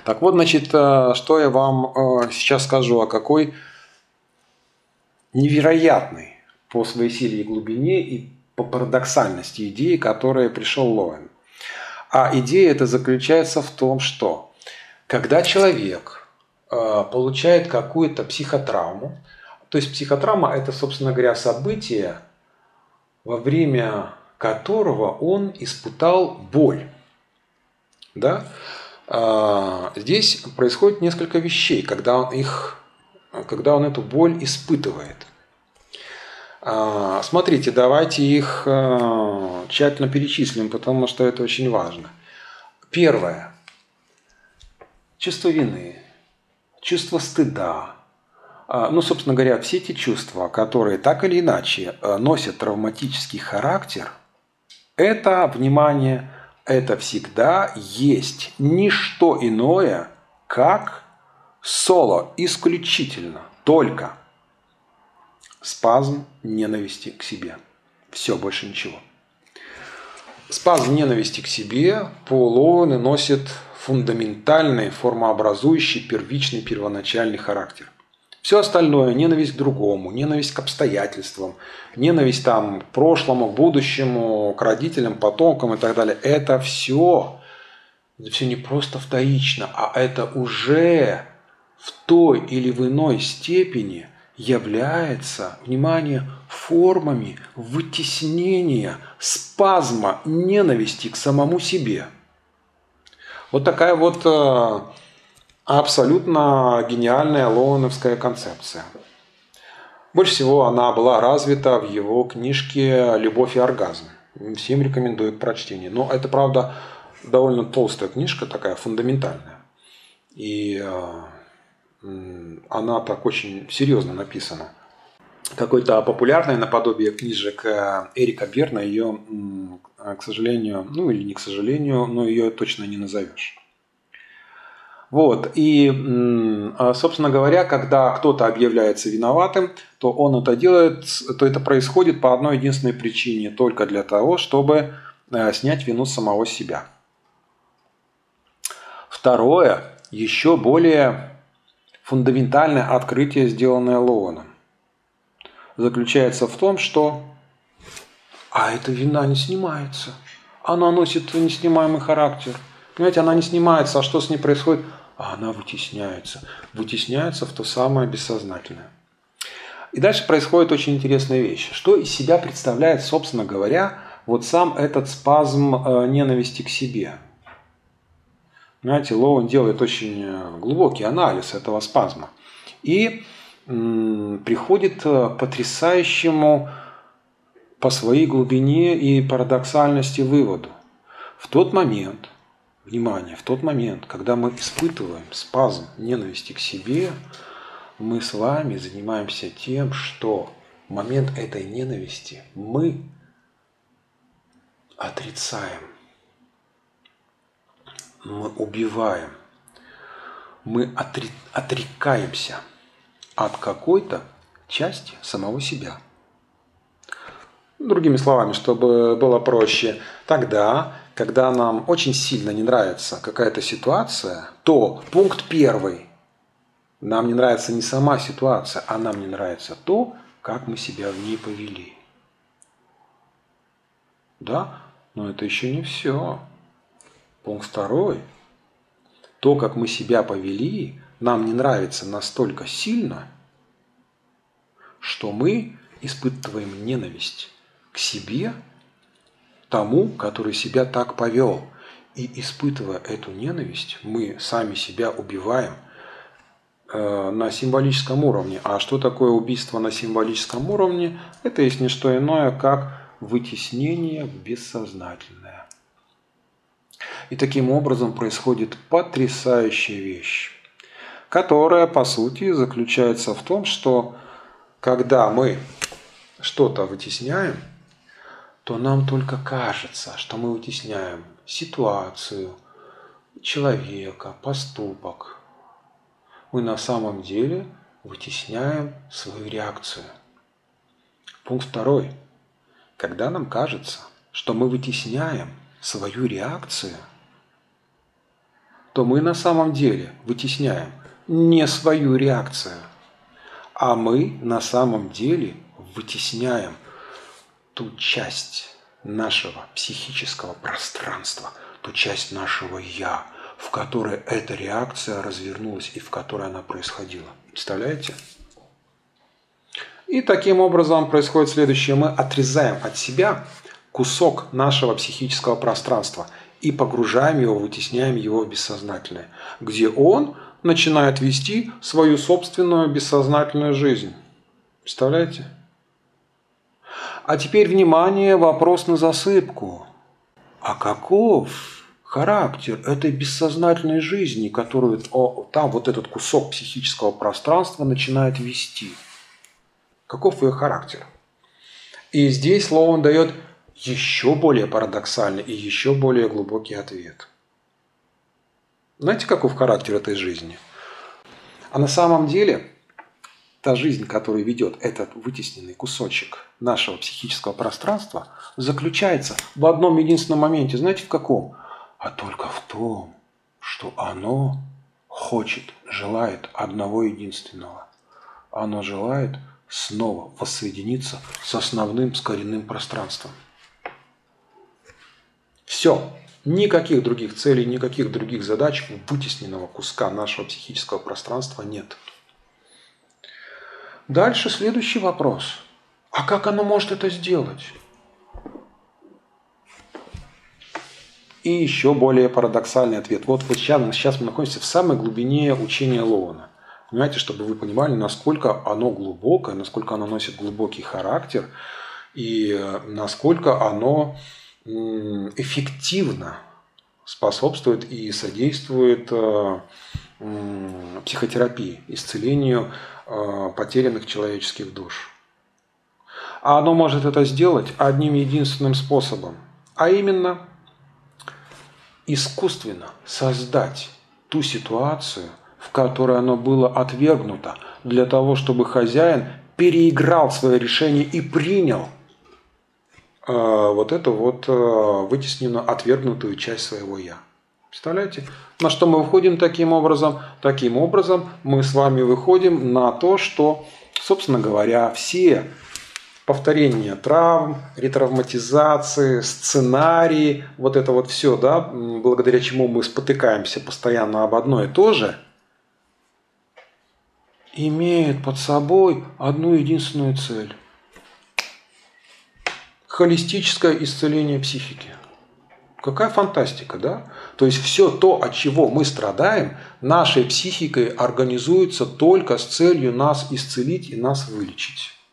Так вот, значит, что я вам сейчас скажу, о какой невероятной по своей силе и глубине и по парадоксальности идеи, к которой пришел Лоуэн. А идея эта заключается в том, что когда человек получает какую-то психотравму, то есть психотравма – это, собственно говоря, событие, во время которого он испытал боль. Да? Здесь происходит несколько вещей, когда он эту боль испытывает. Смотрите, давайте их тщательно перечислим, потому что это очень важно. Первое. Чувство вины, чувство стыда. Собственно говоря, все эти чувства, которые так или иначе носят травматический характер, это, внимание, это всегда есть не что иное, как исключительно, только спазм ненависти к себе. Все, больше ничего. Спазм ненависти к себе по Лоуэну носит фундаментальный, формообразующий, первичный, первоначальный характер. Все остальное – ненависть к другому, ненависть к обстоятельствам, ненависть к прошлому, к будущему, к родителям, потомкам и так далее – это все не просто вторично, а это уже в той или в иной степени является, внимание, формами вытеснения спазма ненависти к самому себе. Вот такая вот абсолютно гениальная лоуэновская концепция. Больше всего она была развита в его книжке «Любовь и оргазм». Всем рекомендую к прочтению. Но это, правда, довольно толстая книжка, такая фундаментальная. И она так очень серьезно написана. Какой-то популярный наподобие книжек Эрика Берна ее, к сожалению, или не к сожалению, но ее точно не назовешь. Вот. И, собственно говоря, когда кто-то объявляется виноватым, то он это делает, то это происходит по одной единственной причине, только для того, чтобы снять вину с самого себя. Второе, еще более фундаментальное открытие, сделанное Лоуэном, заключается в том, что эта вина не снимается. Она носит неснимаемый характер. Понимаете, она не снимается, а что с ней происходит? Она вытесняется. Вытесняется в то самое бессознательное. И дальше происходит очень интересная вещь. Что из себя представляет, собственно говоря, вот сам этот спазм ненависти к себе? Знаете, Лоуэн делает очень глубокий анализ этого спазма. И приходит к потрясающему по своей глубине и парадоксальности выводу. В тот момент, внимание, в тот момент, когда мы испытываем спазм ненависти к себе, мы с вами занимаемся тем, что в момент этой ненависти мы отрицаем, мы убиваем, мы отрекаемся от какой-то части самого себя. Другими словами, чтобы было проще, тогда, когда нам очень сильно не нравится какая-то ситуация, то пункт первый. Нам не нравится не сама ситуация, а нам не нравится то, как мы себя в ней повели. Да? Но это еще не все. Пункт второй. То, как мы себя повели, нам не нравится настолько сильно, что мы испытываем ненависть к себе, тому, который себя так повел. И испытывая эту ненависть, мы сами себя убиваем на символическом уровне. А что такое убийство на символическом уровне? Это есть не что иное, как вытеснение в бессознательное. И таким образом происходит потрясающая вещь, которая, по сути, заключается в том, что когда мы что-то вытесняем, то нам только кажется, что мы вытесняем ситуацию, человека, поступок. Мы на самом деле вытесняем свою реакцию. Пункт второй. Когда нам кажется, что мы вытесняем свою реакцию, то мы на самом деле вытесняем не свою реакцию, а мы на самом деле вытесняем ту часть нашего психического пространства, ту часть нашего «я», в которой эта реакция развернулась и в которой она происходила. Представляете? И таким образом происходит следующее. Мы отрезаем от себя кусок нашего психического пространства и погружаем его, вытесняем его в бессознательное, где он начинает вести свою собственную бессознательную жизнь. Представляете? А теперь, внимание, вопрос на засыпку. А каков характер этой бессознательной жизни, которую там вот этот кусок психического пространства начинает вести? Каков ее характер? И здесь Лоун дает еще более парадоксальный и еще более глубокий ответ. Знаете, каков характер этой жизни? А на самом деле та жизнь, которую ведет этот вытесненный кусочек нашего психического пространства, заключается в одном единственном моменте. Знаете, в каком? А только в том, что оно хочет, желает одного единственного. Оно желает снова воссоединиться с основным, с коренным пространством. Все. Никаких других целей, никаких других задач у вытесненного куска нашего психического пространства нет. Дальше следующий вопрос. А как оно может это сделать? И еще более парадоксальный ответ. Вот сейчас мы находимся в самой глубине учения Лоуна. Понимаете, чтобы вы понимали, насколько оно глубокое, насколько оно носит глубокий характер и насколько оно эффективно способствует и содействует психотерапии, исцелению потерянных человеческих душ. А оно может это сделать одним единственным способом, а именно искусственно создать ту ситуацию, в которой оно было отвергнуто, для того, чтобы хозяин переиграл свое решение и принял вот эту вот вытесненную, отвергнутую часть своего «я». Представляете? На что мы выходим таким образом? Таким образом мы с вами выходим на то, что, собственно говоря, все повторения травм, ретравматизации, сценарии, вот это вот все, да, благодаря чему мы спотыкаемся постоянно об одно и то же, имеет под собой одну единственную цель. Холистическое исцеление психики. Какая фантастика, да? То есть все то, от чего мы страдаем, нашей психикой организуется только с целью нас исцелить и нас вылечить.